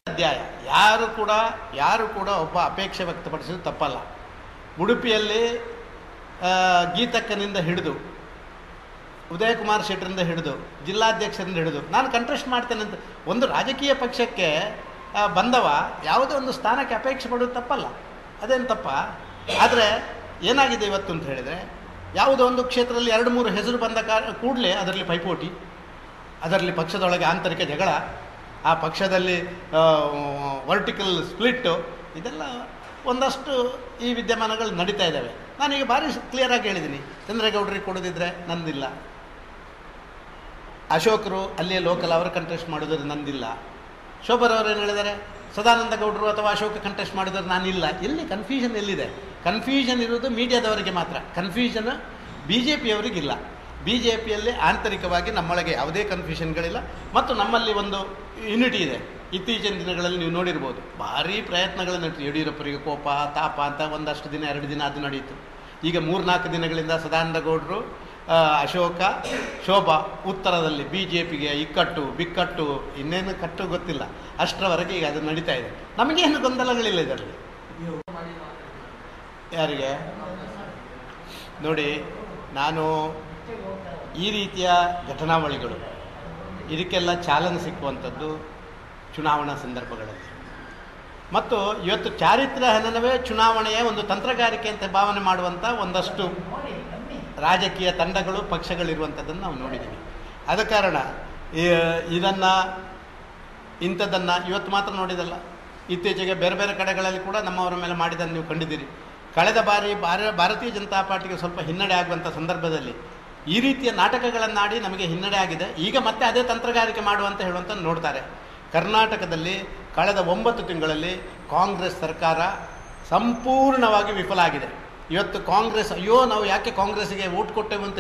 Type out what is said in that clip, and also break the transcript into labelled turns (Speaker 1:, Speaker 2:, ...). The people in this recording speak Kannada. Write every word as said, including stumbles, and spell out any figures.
Speaker 1: ಅಧ್ಯಾಯ. ಯಾರು ಕೂಡ ಯಾರು ಕೂಡ ಒಬ್ಬ ಅಪೇಕ್ಷೆ ವ್ಯಕ್ತಪಡಿಸಿದ್ದು ತಪ್ಪಲ್ಲ. ಉಡುಪಿಯಲ್ಲಿ ಗೀತಕ್ಕನಿಂದ ಹಿಡಿದು ಉದಯಕುಮಾರ್ ಶೆಟ್ಟರಿಂದ ಹಿಡಿದು ಜಿಲ್ಲಾಧ್ಯಕ್ಷರಿಂದ ಹಿಡಿದು ನಾನು ಕಂಟೆಸ್ಟ್ ಮಾಡ್ತೇನೆ ಅಂತ ಒಂದು ರಾಜಕೀಯ ಪಕ್ಷಕ್ಕೆ ಬಂದವ ಯಾವುದೇ ಒಂದು ಸ್ಥಾನಕ್ಕೆ ಅಪೇಕ್ಷೆ ಪಡೋದು ತಪ್ಪಲ್ಲ, ಅದೇನು ತಪ್ಪ. ಆದರೆ ಏನಾಗಿದೆ ಇವತ್ತು ಅಂತ ಹೇಳಿದರೆ, ಯಾವುದೋ ಒಂದು ಕ್ಷೇತ್ರದಲ್ಲಿ ಎರಡು ಮೂರು ಹೆಸರು ಬಂದ ಕಾರಣ ಕೂಡಲೇ ಅದರಲ್ಲಿ ಪೈಪೋಟಿ, ಅದರಲ್ಲಿ ಪಕ್ಷದೊಳಗೆ ಆಂತರಿಕ ಜಗಳ, ಆ ಪಕ್ಷದಲ್ಲಿ ವರ್ಟಿಕಲ್ ಸ್ಪ್ಲಿಟ್ಟು, ಇದೆಲ್ಲ ಒಂದಷ್ಟು ಈ ವಿದ್ಯಮಾನಗಳು ನಡೀತಾ ಇದ್ದಾವೆ. ನಾನೀಗ ಭಾರಿ ಕ್ಲಿಯರಾಗಿ ಹೇಳಿದ್ದೀನಿ, ಚಂದ್ರೇಗೌಡರಿಗೆ ಕೊಡೋದಿದ್ರೆ ನಂದಿಲ್ಲ, ಅಶೋಕರು ಅಲ್ಲಿಯೇ ಲೋಕಲ್ ಅವರು ಕಂಟೆಸ್ಟ್ ಮಾಡೋದ್ರೆ ನಂದಿಲ್ಲ, ಶೋಭರವರು ಏನು ಹೇಳಿದ್ದಾರೆ ಸದಾನಂದ ಗೌಡರು ಅಥವಾ ಅಶೋಕ ಕಂಟೆಸ್ಟ್ ಮಾಡಿದ್ರೆ ನಾನಿಲ್ಲ. ಎಲ್ಲಿ ಕನ್ಫ್ಯೂಷನ್ ಎಲ್ಲಿದೆ? ಕನ್ಫ್ಯೂಷನ್ ಇರೋದು ಮೀಡಿಯಾದವರಿಗೆ ಮಾತ್ರ, ಕನ್ಫ್ಯೂಷನ್ ಬಿ ಜೆ ಪಿಯವರಿಗಿಲ್ಲ. ಬಿ ಜೆ ಪಿಯಲ್ಲಿ ಆಂತರಿಕವಾಗಿ ನಮ್ಮೊಳಗೆ ಯಾವುದೇ ಕನ್ಫ್ಯೂಷನ್ಗಳಿಲ್ಲ ಮತ್ತು ನಮ್ಮಲ್ಲಿ ಒಂದು ಯೂನಿಟಿ ಇದೆ. ಇತ್ತೀಚಿನ ದಿನಗಳಲ್ಲಿ ನೀವು ನೋಡಿರ್ಬೋದು, ಭಾರೀ ಪ್ರಯತ್ನಗಳು ನಡೀತು. ಯಡಿಯೂರಪ್ಪರಿಗೆ ಕೋಪ ತಾಪ ಅಂತ ಒಂದಷ್ಟು ದಿನ ಎರಡು ದಿನ ಅದು ನಡೀತು. ಈಗ ಮೂರ್ನಾಲ್ಕು ದಿನಗಳಿಂದ ಸದಾನಂದ ಗೌಡರು, ಅಶೋಕ, ಶೋಭಾ ಉತ್ತರದಲ್ಲಿ ಬಿ ಜೆ ಪಿಗೆ ಇಕ್ಕಟ್ಟು ಬಿಕ್ಕಟ್ಟು ಇನ್ನೇನು ಕಟ್ಟು ಗೊತ್ತಿಲ್ಲ, ಅಷ್ಟರವರೆಗೆ ಈಗ ಅದು ನಡೀತಾ ಇದೆ. ನಮಗೇನು ಗೊಂದಲಗಳಿಲ್ಲ ಇದರಲ್ಲಿ. ಯಾರಿಗೆ ನೋಡಿ, ನಾನು ಈ ರೀತಿಯ ಘಟನಾವಳಿಗಳು ಇದಕ್ಕೆಲ್ಲ ಚಾಲನೆ ಸಿಕ್ಕುವಂಥದ್ದು ಚುನಾವಣಾ ಸಂದರ್ಭಗಳಲ್ಲಿ. ಮತ್ತು ಇವತ್ತು ಚಾರಿತ್ರ್ಯ ಹನನವೇ ಚುನಾವಣೆಯ ಒಂದು ತಂತ್ರಗಾರಿಕೆ ಅಂತ ಭಾವನೆ ಮಾಡುವಂಥ ಒಂದಷ್ಟು ರಾಜಕೀಯ ತಂಡಗಳು ಪಕ್ಷಗಳಿರುವಂಥದ್ದನ್ನು ನಾವು ನೋಡಿದ್ದೀವಿ. ಆದ ಕಾರಣ ಇದನ್ನು ಇಂಥದ್ದನ್ನು ಇವತ್ತು ಮಾತ್ರ ನೋಡಿದಲ್ಲ, ಇತ್ತೀಚೆಗೆ ಬೇರೆ ಬೇರೆ ಕಡೆಗಳಲ್ಲಿ ಕೂಡ ನಮ್ಮವರ ಮೇಲೆ ಮಾಡಿದ್ದನ್ನು ನೀವು ಕಂಡಿದ್ದೀರಿ. ಕಳೆದ ಬಾರಿ ಭಾರ ಭಾರತೀಯ ಜನತಾ ಪಾರ್ಟಿಗೆ ಸ್ವಲ್ಪ ಹಿನ್ನಡೆ ಆಗುವಂಥ ಸಂದರ್ಭದಲ್ಲಿ ಈ ರೀತಿಯ ನಾಟಕಗಳನ್ನಾಡಿ ನಮಗೆ ಹಿನ್ನಡೆ ಆಗಿದೆ. ಈಗ ಮತ್ತೆ ಅದೇ ತಂತ್ರಗಾರಿಕೆ ಮಾಡುವಂತ ಹೇಳುವಂತ ನೋಡ್ತಾರೆ. ಕರ್ನಾಟಕದಲ್ಲಿ ಕಳೆದ ಒಂಬತ್ತು ತಿಂಗಳಲ್ಲಿ ಕಾಂಗ್ರೆಸ್ ಸರ್ಕಾರ ಸಂಪೂರ್ಣವಾಗಿ ವಿಫಲ ಆಗಿದೆ. ಇವತ್ತು ಕಾಂಗ್ರೆಸ್ ಅಯ್ಯೋ ನಾವು ಯಾಕೆ ಕಾಂಗ್ರೆಸ್ಸಿಗೆ ವೋಟ್ ಕೊಟ್ಟೆವು ಅಂತ